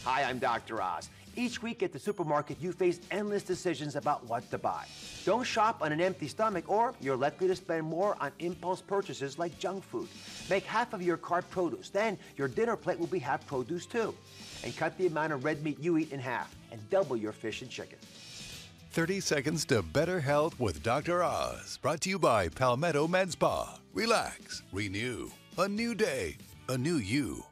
Hi, I'm Dr. Oz. Each week at the supermarket, you face endless decisions about what to buy. Don't shop on an empty stomach, or you're likely to spend more on impulse purchases like junk food. Make half of your cart produce, then your dinner plate will be half produce too. And cut the amount of red meat you eat in half, and double your fish and chicken. 30 Seconds to Better Health with Dr. Oz. Brought to you by Palmetto Med Spa. Relax, renew, a new day, a new you.